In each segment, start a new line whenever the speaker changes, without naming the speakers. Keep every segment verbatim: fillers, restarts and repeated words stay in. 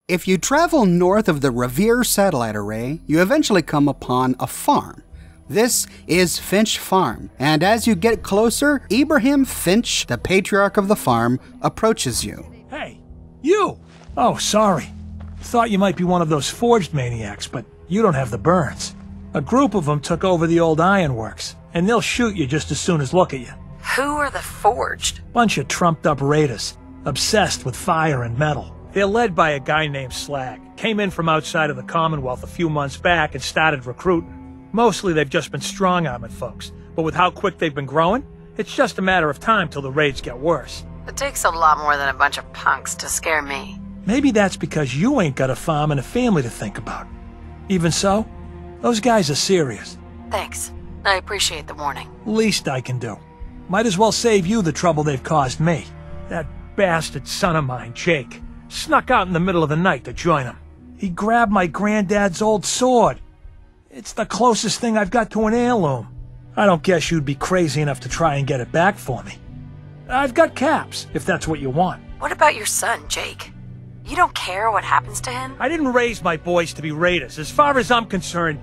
If you travel north of the Revere satellite array, you eventually come upon a farm. This is Finch Farm, and as you get closer, Abraham Finch, the patriarch of the farm, approaches you.
Hey, you! Oh, sorry. Thought you might be one of those forged maniacs, but you don't have the burns. A group of them took over the old ironworks, and they'll shoot you just as soon as look at you.
Who are the forged?
Bunch of trumped-up raiders, obsessed with fire and metal. They're led by a guy named Slag. Came in from outside of the Commonwealth a few months back and started recruiting. Mostly they've just been strong-arming folks, but with how quick they've been growing, it's just a matter of time till the raids get worse.
It takes a lot more than a bunch of punks to scare me.
Maybe that's because you ain't got a farm and a family to think about. Even so, those guys are serious.
Thanks. I appreciate the warning.
Least I can do. Might as well save you the trouble they've caused me. That bastard son of mine, Jake, snuck out in the middle of the night to join him. He grabbed my granddad's old sword. It's the closest thing I've got to an heirloom. I don't guess you'd be crazy enough to try and get it back for me. I've got caps, if that's what you want.
What about your son, Jake? You don't care what happens to him?
I didn't raise my boys to be raiders. As far as I'm concerned,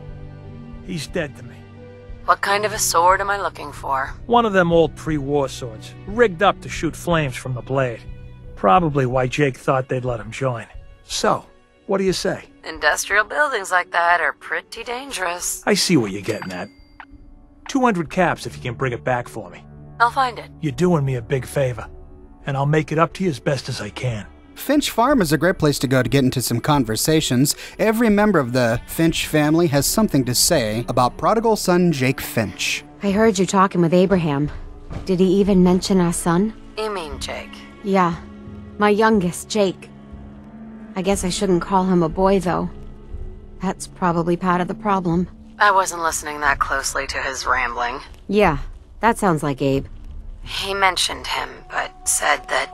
he's dead to me.
What kind of a sword am I looking for?
One of them old pre-war swords, rigged up to shoot flames from the blade. Probably why Jake thought they'd let him join. So, what do you say?
Industrial buildings like that are pretty dangerous.
I see what you're getting at. two hundred caps if you can bring it back for me.
I'll find it.
You're doing me a big favor, and I'll make it up to you as best as I can.
Finch Farm is a great place to go to get into some conversations. Every member of the Finch family has something to say about prodigal son Jake Finch.
I heard you talking with Abraham. Did he even mention our son?
You mean Jake?
Yeah. My youngest, Jake. I guess I shouldn't call him a boy, though. That's probably part of the problem.
I wasn't listening that closely to his rambling.
Yeah, that sounds like Abe.
He mentioned him, but said that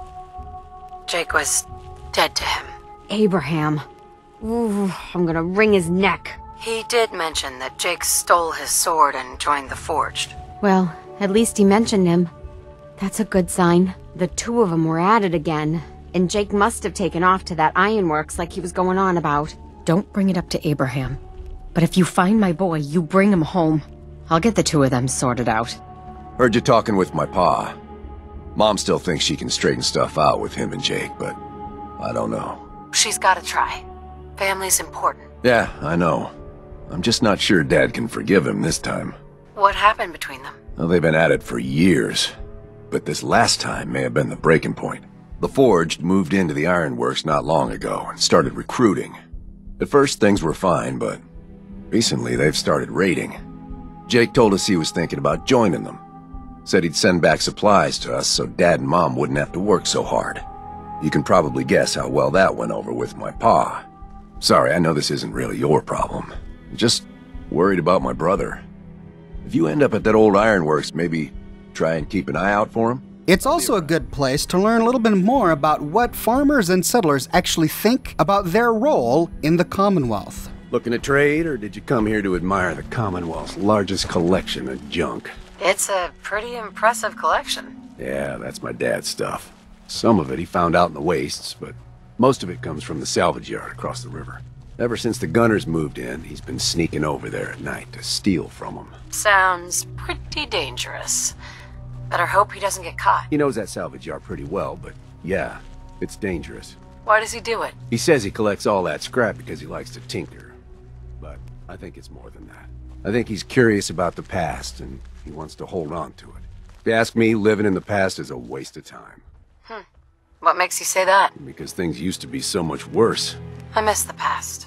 Jake was dead to him.
Abraham. Ooh, I'm gonna wring his neck.
He did mention that Jake stole his sword and joined the Forged.
Well, at least he mentioned him. That's a good sign. The two of them were at it again, and Jake must have taken off to that ironworks like he was going on about.
Don't bring it up to Abraham. But if you find my boy, you bring him home. I'll get the two of them sorted out.
Heard you talking with my pa. Mom still thinks she can straighten stuff out with him and Jake, but I don't know.
She's gotta try. Family's important.
Yeah, I know. I'm just not sure Dad can forgive him this time.
What happened between them?
Well, they've been at it for years, but this last time may have been the breaking point. The Forged moved into the ironworks not long ago and started recruiting. At first things were fine, but recently they've started raiding. Jake told us he was thinking about joining them. Said he'd send back supplies to us so Dad and Mom wouldn't have to work so hard. You can probably guess how well that went over with my pa. Sorry, I know this isn't really your problem. I'm just worried about my brother. If you end up at that old ironworks, maybe try and keep an eye out for him?
It's also a good place to learn a little bit more about what farmers and settlers actually think about their role in the Commonwealth.
Looking to trade, or did you come here to admire the Commonwealth's largest collection of junk?
It's a pretty impressive collection.
Yeah, that's my dad's stuff. Some of it he found out in the wastes, but most of it comes from the salvage yard across the river. Ever since the Gunners moved in, he's been sneaking over there at night to steal from them.
Sounds pretty dangerous. Better hope he doesn't get caught.
He knows that salvage yard pretty well, but yeah, it's dangerous.
Why does he do it?
He says he collects all that scrap because he likes to tinker. But I think it's more than that. I think he's curious about the past, and he wants to hold on to it. If you ask me, living in the past is a waste of time.
Hmm. What makes you say that?
Because things used to be so much worse.
I miss the past.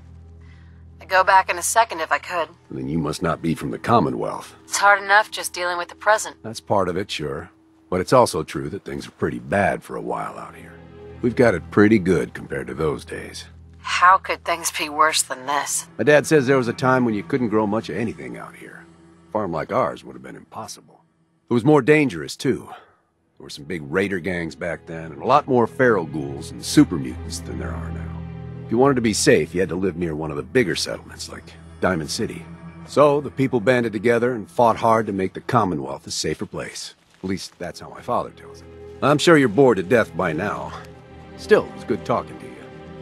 I'd go back in a second if I could.
Then you must not be from the Commonwealth.
It's hard enough just dealing with the present.
That's part of it, sure. But it's also true that things are pretty bad for a while out here. We've got it pretty good compared to those days.
How could things be worse than this?
My dad says there was a time when you couldn't grow much of anything out here. A farm like ours would have been impossible. It was more dangerous, too. There were some big raider gangs back then, and a lot more feral ghouls and super mutants than there are now. If you wanted to be safe, you had to live near one of the bigger settlements, like Diamond City. So, the people banded together and fought hard to make the Commonwealth a safer place. At least, that's how my father tells it. I'm sure you're bored to death by now. Still, it was good talking to you.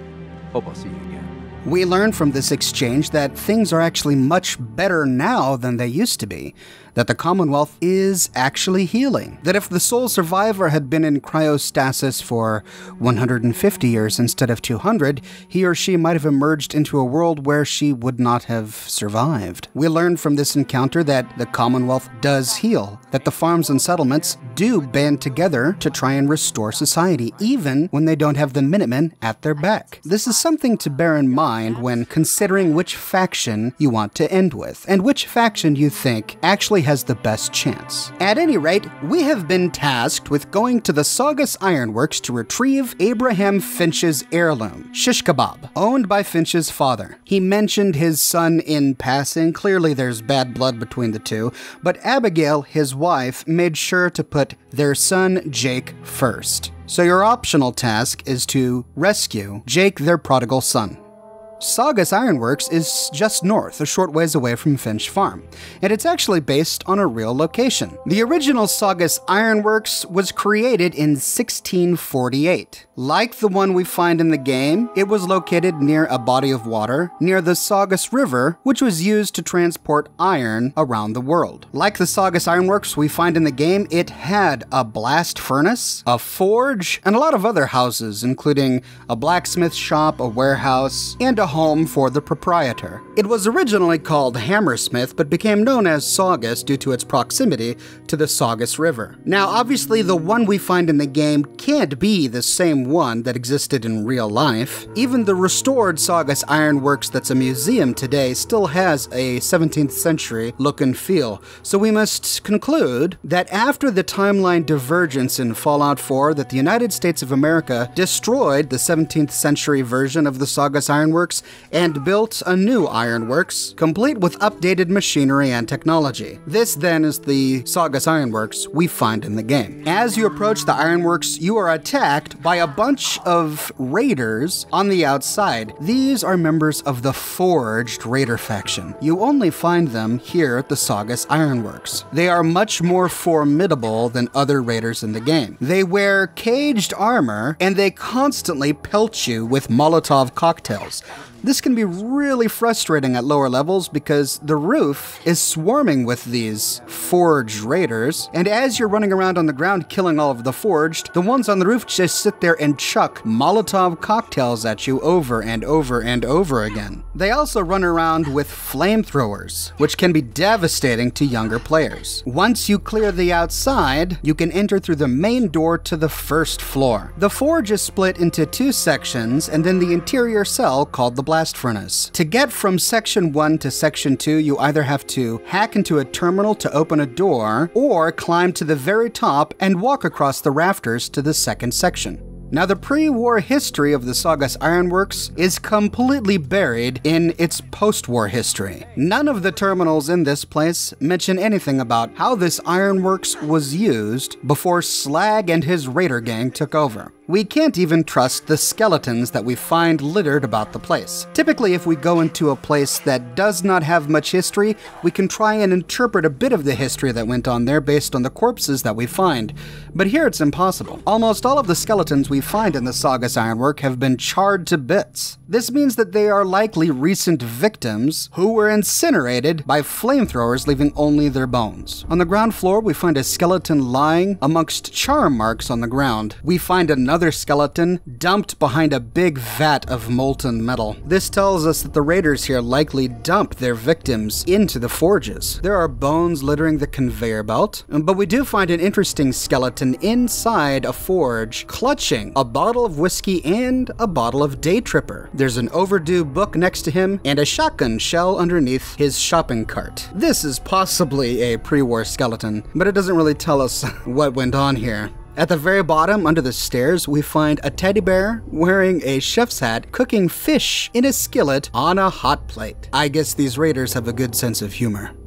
Hope I'll see you again.
We learn from this exchange that things are actually much better now than they used to be, that the Commonwealth is actually healing, that if the sole survivor had been in cryostasis for one hundred fifty years instead of two hundred, he or she might have emerged into a world where she would not have survived. We learn from this encounter that the Commonwealth does heal, that the farms and settlements do band together to try and restore society, even when they don't have the Minutemen at their back. This is something to bear in mind when considering which faction you want to end with, and which faction you think actually has the best chance. At any rate, we have been tasked with going to the Saugus Ironworks to retrieve Abraham Finch's heirloom, shish kebab, owned by Finch's father. He mentioned his son in passing. Clearly there's bad blood between the two, but Abigail, his wife, made sure to put their son Jake first. So your optional task is to rescue Jake, their prodigal son. Saugus Ironworks is just north, a short ways away from Finch Farm, and it's actually based on a real location. The original Saugus Ironworks was created in sixteen forty-eight. Like the one we find in the game, it was located near a body of water near the Saugus River, which was used to transport iron around the world. Like the Saugus Ironworks we find in the game, it had a blast furnace, a forge, and a lot of other houses, including a blacksmith shop, a warehouse, and a home for the proprietor. It was originally called Hammersmith, but became known as Saugus due to its proximity to the Saugus River. Now, obviously, the one we find in the game can't be the same one that existed in real life. Even the restored Saugus Ironworks that's a museum today still has a seventeenth century look and feel, so we must conclude that after the timeline divergence in Fallout four, that the United States of America destroyed the seventeenth century version of the Saugus Ironworks and built a new ironworks, complete with updated machinery and technology. This then is the Saugus Ironworks we find in the game. As you approach the ironworks, you are attacked by a bunch of raiders on the outside. These are members of the Forged Raider faction. You only find them here at the Saugus Ironworks. They are much more formidable than other raiders in the game. They wear caged armor, and they constantly pelt you with Molotov cocktails. This can be really frustrating at lower levels because the roof is swarming with these forged raiders, and as you're running around on the ground killing all of the forged, the ones on the roof just sit there and chuck Molotov cocktails at you over and over and over again. They also run around with flamethrowers, which can be devastating to younger players. Once you clear the outside, you can enter through the main door to the first floor. The forge is split into two sections, and then the interior cell called the blast furnace. To get from section one to section two, you either have to hack into a terminal to open a door, or climb to the very top and walk across the rafters to the second section. Now, the pre-war history of the Saugus Ironworks is completely buried in its post-war history. None of the terminals in this place mention anything about how this ironworks was used before Slag and his raider gang took over. We can't even trust the skeletons that we find littered about the place. Typically, if we go into a place that does not have much history, we can try and interpret a bit of the history that went on there based on the corpses that we find. But here it's impossible. Almost all of the skeletons we find in the Saugus Ironwork have been charred to bits. This means that they are likely recent victims who were incinerated by flamethrowers, leaving only their bones. On the ground floor, we find a skeleton lying amongst char marks on the ground. We find another skeleton dumped behind a big vat of molten metal. This tells us that the raiders here likely dumped their victims into the forges. There are bones littering the conveyor belt, but we do find an interesting skeleton inside a forge, clutching a bottle of whiskey and a bottle of Day Tripper. There's an overdue book next to him and a shotgun shell underneath his shopping cart. This is possibly a pre-war skeleton, but it doesn't really tell us what went on here. At the very bottom, under the stairs, we find a teddy bear wearing a chef's hat cooking fish in a skillet on a hot plate. I guess these raiders have a good sense of humor.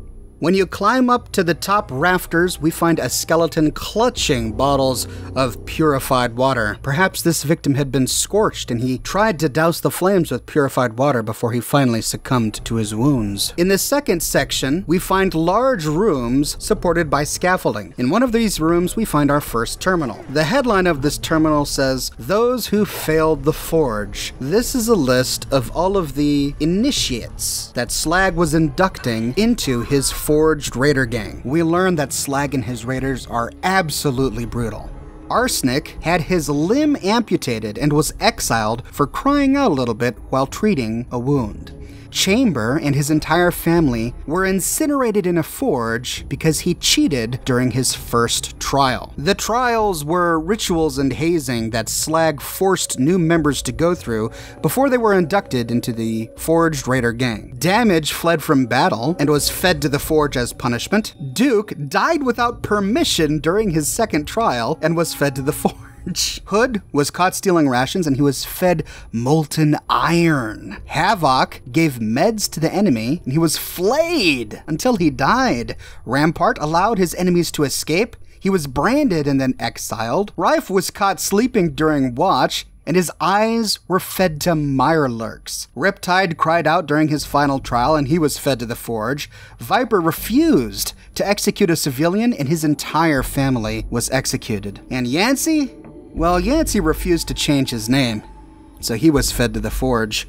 When you climb up to the top rafters, we find a skeleton clutching bottles of purified water. Perhaps this victim had been scorched and he tried to douse the flames with purified water before he finally succumbed to his wounds. In the second section, we find large rooms supported by scaffolding. In one of these rooms, we find our first terminal. The headline of this terminal says, "Those who failed the Forge." This is a list of all of the initiates that Slag was inducting into his Forged Raider gang. We learn that Slag and his raiders are absolutely brutal. Arsenic had his limb amputated and was exiled for crying out a little bit while treating a wound. Chamber and his entire family were incinerated in a forge because he cheated during his first trial. The trials were rituals and hazing that Slag forced new members to go through before they were inducted into the Forged Raider gang. Damage fled from battle and was fed to the forge as punishment. Duke died without permission during his second trial and was fed to the forge. Hood was caught stealing rations and he was fed molten iron. Havoc gave meds to the enemy and he was flayed until he died. Rampart allowed his enemies to escape. He was branded and then exiled. Rife was caught sleeping during watch and his eyes were fed to mirelurks. Riptide cried out during his final trial and he was fed to the forge. Viper refused to execute a civilian and his entire family was executed. And Yancey? Well, Yancey refused to change his name, so he was fed to the forge.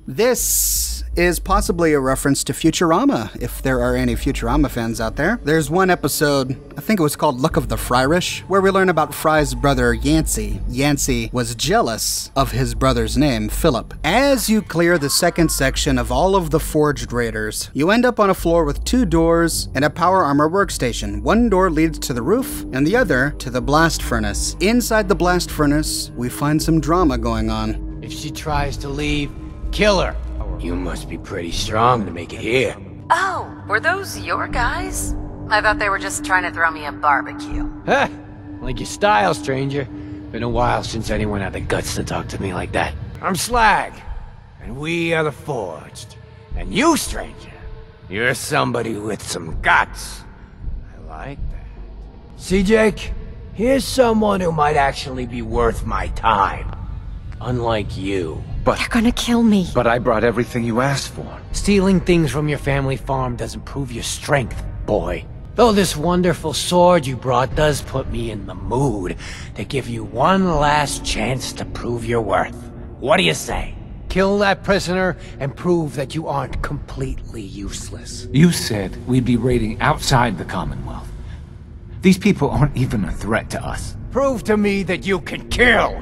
This is possibly a reference to Futurama, if there are any Futurama fans out there. There's one episode, I think it was called Luck of the Fryrish, where we learn about Fry's brother Yancey. Yancey was jealous of his brother's name, Philip. As you clear the second section of all of the Forged Raiders, you end up on a floor with two doors and a power armor workstation. One door leads to the roof and the other to the blast furnace. Inside the blast furnace, we find some drama going on.
If she tries to leave, kill her. You must be pretty strong to make it here.
Oh, were those your guys? I thought they were just trying to throw me a barbecue.
Huh? Like your style, stranger. Been a while since anyone had the guts to talk to me like that. I'm Slag, and we are the Forged. And you, stranger, you're somebody with some guts. I like that. See, Jake? Here's someone who might actually be worth my time. Unlike you.
But they're gonna kill me.
But I brought everything you asked for.
Stealing things from your family farm doesn't prove your strength, boy. Though this wonderful sword you brought does put me in the mood to give you one last chance to prove your worth. What do you say? Kill that prisoner and prove that you aren't completely useless.
You said we'd be raiding outside the Commonwealth. These people aren't even a threat to us.
Prove to me that you can kill.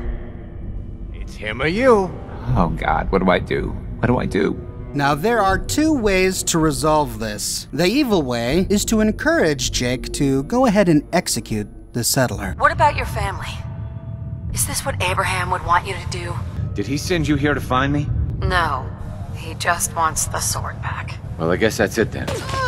It's him or you.
Oh God, what do I do? What do I do?
Now, there are two ways to resolve this. The evil way is to encourage Jake to go ahead and execute the settler.
What about your family? Is this what Abraham would want you to do?
Did he send you here to find me?
No. He just wants the sword back.
Well, I guess that's it then.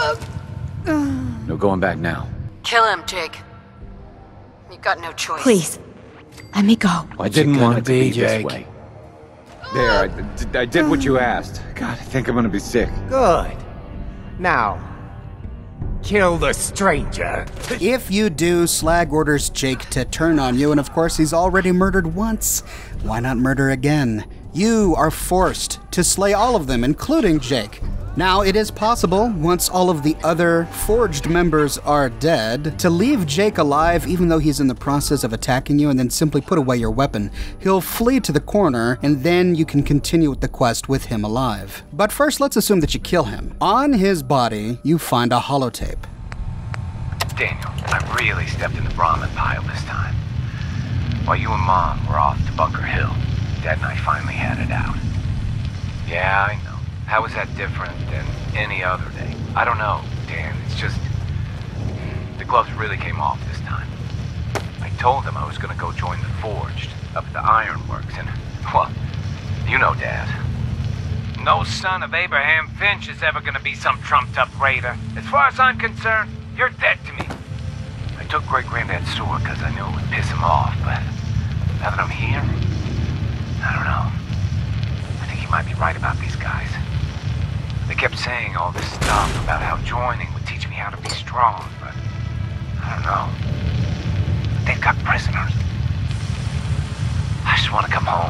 No going back now.
Kill him, Jake. You've got no choice.
Please, let me go.
I
didn't want to be, Jake.
This way. There, I, d I did what you asked. God, I think I'm gonna be sick.
Good. Now, kill the stranger.
If you do, Slag orders Jake to turn on you, and of course he's already murdered once. Why not murder again? You are forced to slay all of them, including Jake. Now, it is possible, once all of the other Forged members are dead, to leave Jake alive even though he's in the process of attacking you and then simply put away your weapon. He'll flee to the corner and then you can continue with the quest with him alive. But first, let's assume that you kill him. On his body, you find a holotape.
Daniel, I really stepped in the Brahmin pile this time. While you and Mom were off to Bunker Hill, Dad and I finally had it out. Yeah, I know. How is that different than any other day? I don't know, Dan. It's just... the gloves really came off this time. I told them I was gonna go join the Forged up at the Ironworks, and, well, you know, Dad. No son of Abraham Finch is ever gonna be some trumped-up raider. As far as I'm concerned, you're dead to me. I took Great-Granddad's sword because I knew it would piss him off, but now that I'm here, I don't know. I think he might be right about these guys. They kept saying all this stuff about how joining would teach me how to be strong, but I don't know. They've got prisoners. I just want to come home.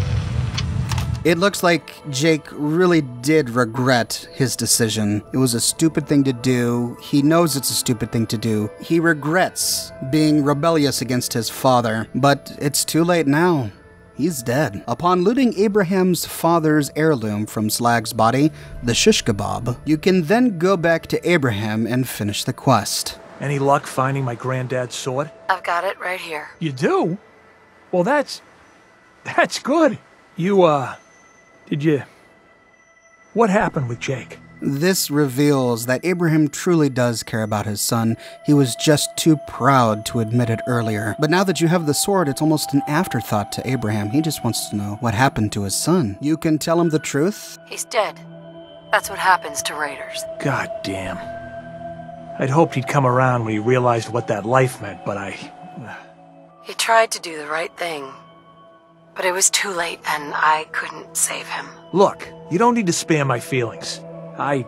It looks like Jake really did regret his decision. It was a stupid thing to do. He knows it's a stupid thing to do. He regrets being rebellious against his father, but it's too late now. He's dead. Upon looting Abraham's father's heirloom from Slag's body, the shish kebab, you can then go back to Abraham and finish the quest.
Any luck finding my granddad's sword?
I've got it right here.
You do? Well, that's... that's good. You, uh... Did you... What happened with Jake?
This reveals that Abraham truly does care about his son. He was just too proud to admit it earlier. But now that you have the sword, it's almost an afterthought to Abraham. He just wants to know what happened to his son. You can tell him the truth?
He's dead. That's what happens to raiders.
God damn. I'd hoped he'd come around when he realized what that life meant, but I...
He tried to do the right thing. But it was too late, and I couldn't save him.
Look, you don't need to spare my feelings. I...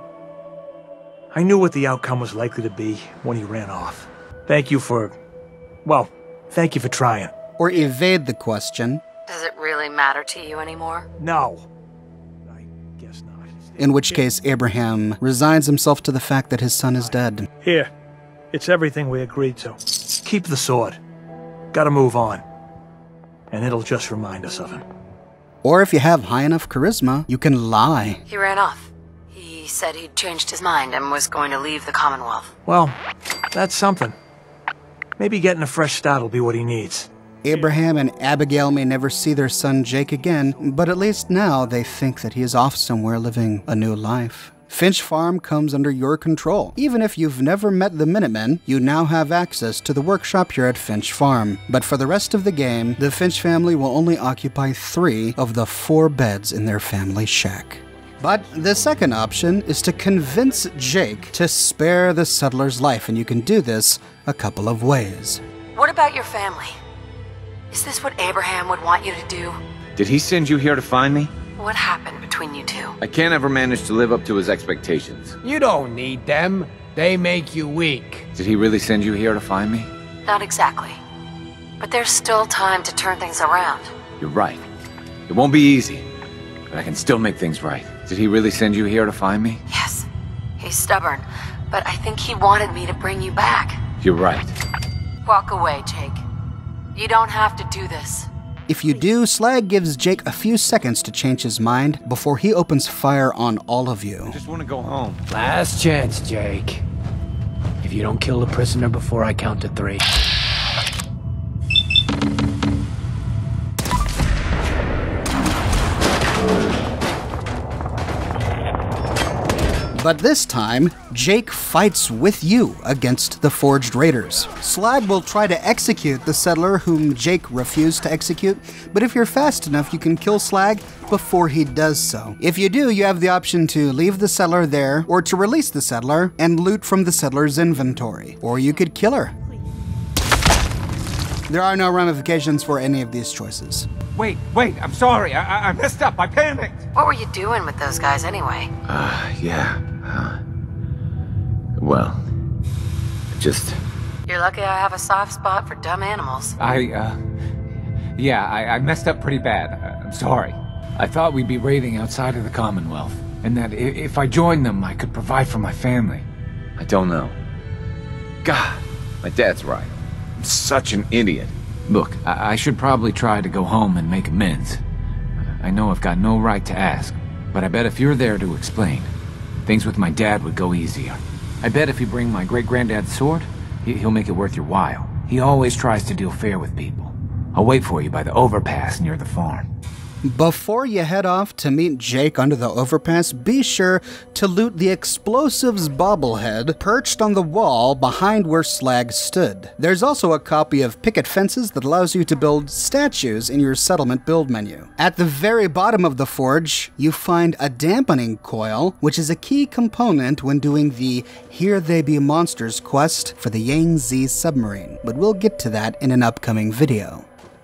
I knew what the outcome was likely to be when he ran off. Thank you for... well, thank you for trying.
Or evade the question.
Does it really matter to you anymore?
No. I guess not.
In which case, Abraham resigns himself to the fact that his son is dead.
Here. It's everything we agreed to. Keep the sword. Gotta move on. And it'll just remind us of him.
Or if you have high enough charisma, you can lie.
He ran off. He said he'd changed his mind and was going to leave the Commonwealth.
Well, that's something. Maybe getting a fresh start will be what he needs.
Abraham and Abigail may never see their son Jake again, but at least now they think that he is off somewhere living a new life. Finch Farm comes under your control. Even if you've never met the Minutemen, you now have access to the workshop here at Finch Farm. But for the rest of the game, the Finch family will only occupy three of the four beds in their family shack. But the second option is to convince Jake to spare the settler's life, and you can do this a couple of ways.
What about your family? Is this what Abraham would want you to do?
Did he send you here to find me?
What happened between you two?
I can't ever manage to live up to his expectations.
You don't need them. They make you weak.
Did he really send you here to find me?
Not exactly. But there's still time to turn things around.
You're right. It won't be easy, but I can still make things right. Did he really send you here to find me?
Yes. He's stubborn, but I think he wanted me to bring you back.
You're right.
Walk away, Jake. You don't have to do this.
If you do, Slag gives Jake a few seconds to change his mind before he opens fire on all of you.
I just want to go home.
Last chance, Jake. If you don't kill the prisoner before I count to three.
But this time, Jake fights with you against the Forged Raiders. Slag will try to execute the settler whom Jake refused to execute, but if you're fast enough, you can kill Slag before he does so. If you do, you have the option to leave the settler there, or to release the settler and loot from the settler's inventory. Or you could kill her. There are no ramifications for any of these choices.
Wait, wait, I'm sorry. I, I, I messed up. I panicked.
What were you doing with those guys anyway?
Uh, yeah. Uh, well, just...
You're lucky I have a soft spot for dumb animals.
I, uh... Yeah, I, I messed up pretty bad. Uh, I'm sorry. I thought we'd be raiding outside of the Commonwealth, and that if, if I joined them, I could provide for my family.
I don't know. God, my dad's right. I'm such an idiot.
Look, I, I should probably try to go home and make amends. I know I've got no right to ask, but I bet if you're there to explain, things with my dad would go easier. I bet if you bring my great-granddad's sword, he, he'll make it worth your while. He always tries to deal fair with people. I'll wait for you by the overpass near the farm.
Before you head off to meet Jake under the overpass, be sure to loot the explosives bobblehead perched on the wall behind where Slag stood. There's also a copy of Picket Fences that allows you to build statues in your settlement build menu. At the very bottom of the forge, you find a dampening coil, which is a key component when doing the Here They Be Monsters quest for the Yangtze submarine, but we'll get to that in an upcoming video.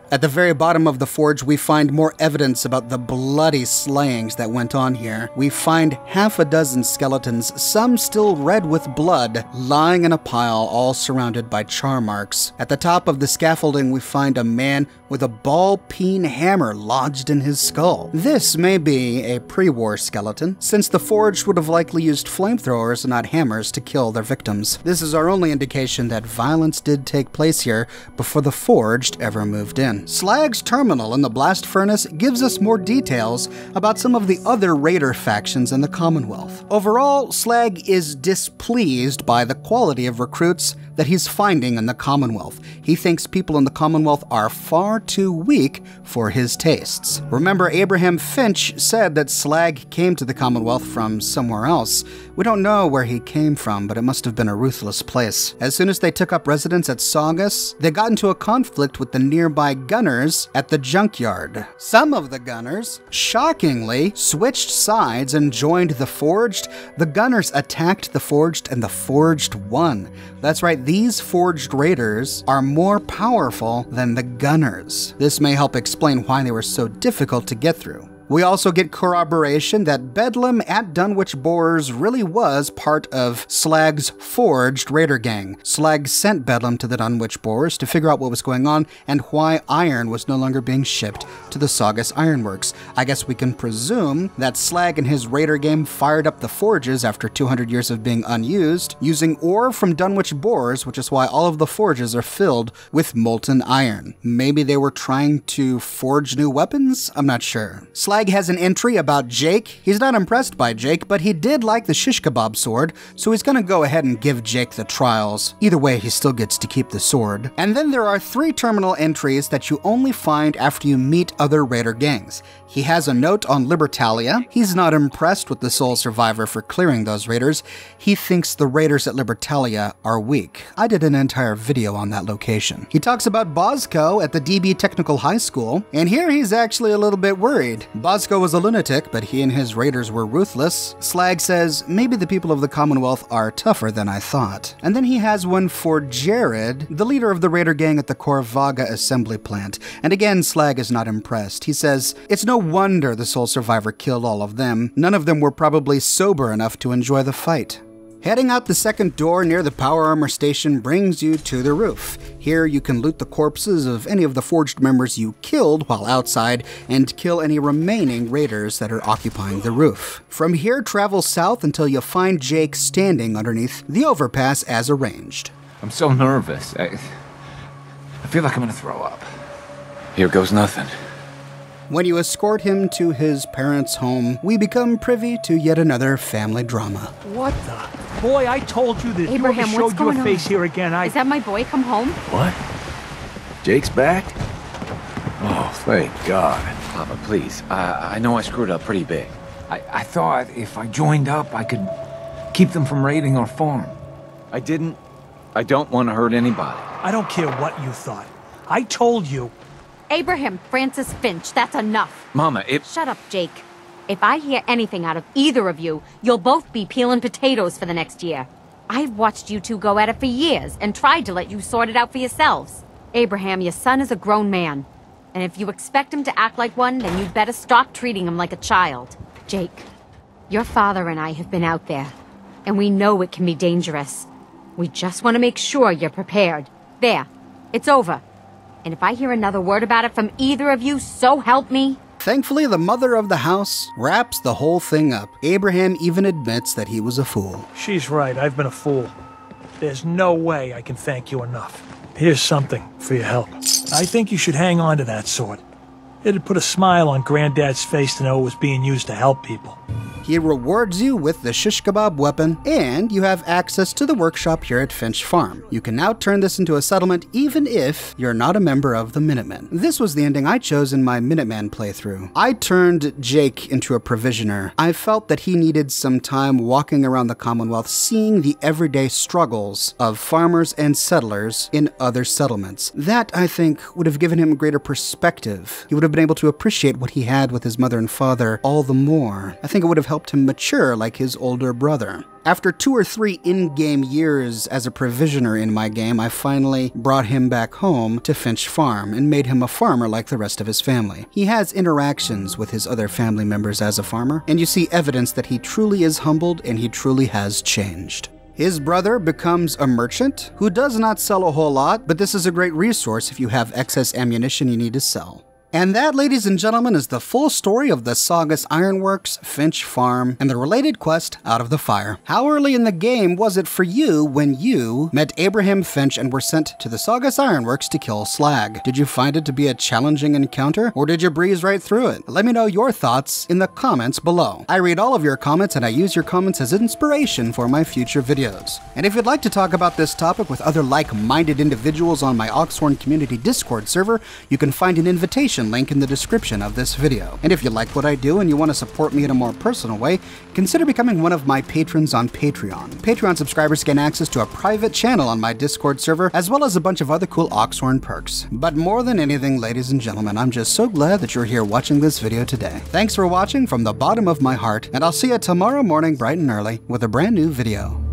At the very bottom of the forge, we find more evidence about the bloody slayings that went on here. We find half a dozen skeletons, some still red with blood, lying in a pile, all surrounded by char marks. At the top of the scaffolding, we find a man with a ball-peen hammer lodged in his skull. This may be a pre-war skeleton, since the forge would have likely used flamethrowers and not hammers to kill their victims. This is our only indication that violence did take place here before the forged ever moved in. Slag's terminal in the blast furnace gives us more details about some of the other raider factions in the Commonwealth. Overall, Slag is displeased by the quality of recruits that he's finding in the Commonwealth. He thinks people in the Commonwealth are far too weak for his tastes. Remember, Abraham Finch said that Slag came to the Commonwealth from somewhere else. We don't know where he came from, but it must have been a ruthless place. As soon as they took up residence at Saugus, they got into a conflict with the nearby gunners at the junkyard. Some of the gunners, shockingly, switched sides and joined the Forged. The gunners attacked the Forged, and the Forged won. That's right, these Forged raiders are more powerful than the gunners. This may help explain why they were so difficult to get through. We also get corroboration that Bedlam at Dunwich Borers really was part of Slag's Forged raider gang. Slag sent Bedlam to the Dunwich Borers to figure out what was going on and why iron was no longer being shipped to the Saugus Ironworks. I guess we can presume that Slag and his raider gang fired up the forges after two hundred years of being unused, using ore from Dunwich Borers, which is why all of the forges are filled with molten iron. Maybe they were trying to forge new weapons? I'm not sure. Slag Slag has an entry about Jake. He's not impressed by Jake, but he did like the shish kebab sword, so he's gonna go ahead and give Jake the trials. Either way, he still gets to keep the sword. And then there are three terminal entries that you only find after you meet other raider gangs. He has a note on Libertalia. He's not impressed with the sole survivor for clearing those raiders. He thinks the raiders at Libertalia are weak. I did an entire video on that location. He talks about Bosco at the D B Technical High School, and here he's actually a little bit worried. Bosco was a lunatic, but he and his raiders were ruthless. Slag says, maybe the people of the Commonwealth are tougher than I thought. And then he has one for Jared, the leader of the raider gang at the Corvaga assembly plant. And again, Slag is not impressed. He says, it's no wonder the sole survivor killed all of them. None of them were probably sober enough to enjoy the fight. Heading out the second door near the power armor station brings you to the roof. Here you can loot the corpses of any of the Forged members you killed while outside and kill any remaining raiders that are occupying the roof. From here, travel south until you find Jake standing underneath the overpass as arranged.
I'm so nervous. I, I feel like I'm gonna throw up. Here goes nothing.
When you escort him to his parents' home, we become privy to yet another family drama.
What the? Boy, I told you that
Abraham,
if you ever
what's
showed you a
going
face
on?
here again, I...
Is that my boy come home?
What? Jake's back? Oh, thank God.
Papa, please. I, I know I screwed up pretty big. I, I thought if I joined up, I could keep them from raiding our farm. I didn't. I don't want to hurt anybody.
I don't care what you thought. I told you.
Abraham Francis Finch, that's enough.
Mama, it...
Shut up, Jake. If I hear anything out of either of you, you'll both be peeling potatoes for the next year. I've watched you two go at it for years and tried to let you sort it out for yourselves. Abraham, your son is a grown man. And if you expect him to act like one, then you'd better stop treating him like a child. Jake, your father and I have been out there, and we know it can be dangerous. We just want to make sure you're prepared. There, it's over. And if I hear another word about it from either of you, so help me.
Thankfully, the mother of the house wraps the whole thing up. Abraham even admits that he was a fool.
She's right, I've been a fool. There's no way I can thank you enough. Here's something for your help. I think you should hang on to that sword. It'd put a smile on Granddad's face to know it was being used to help people.
He rewards you with the shish kebab weapon, and you have access to the workshop here at Finch Farm. You can now turn this into a settlement even if you're not a member of the Minutemen. This was the ending I chose in my Minuteman playthrough. I turned Jake into a provisioner. I felt that he needed some time walking around the Commonwealth, seeing the everyday struggles of farmers and settlers in other settlements. That, I think, would have given him a greater perspective. He would have been able to appreciate what he had with his mother and father all the more. I think it would have helped helped him mature like his older brother. After two or three in-game years as a provisioner in my game, I finally brought him back home to Finch Farm and made him a farmer like the rest of his family. He has interactions with his other family members as a farmer, and you see evidence that he truly is humbled and he truly has changed. His brother becomes a merchant who does not sell a whole lot, but this is a great resource if you have excess ammunition you need to sell. And that, ladies and gentlemen, is the full story of the Saugus Ironworks, Finch Farm, and the related quest Out of the Fire. How early in the game was it for you when you met Abraham Finch and were sent to the Saugus Ironworks to kill Slag? Did you find it to be a challenging encounter, or did you breeze right through it? Let me know your thoughts in the comments below. I read all of your comments and I use your comments as inspiration for my future videos. And if you'd like to talk about this topic with other like-minded individuals on my Oxhorn Community Discord server, you can find an invitation link in the description of this video. And if you like what I do and you want to support me in a more personal way, consider becoming one of my patrons on Patreon. Patreon subscribers gain access to a private channel on my Discord server, as well as a bunch of other cool Oxhorn perks. But more than anything, ladies and gentlemen, I'm just so glad that you're here watching this video today. Thanks for watching from the bottom of my heart, and I'll see you tomorrow morning bright and early with a brand new video.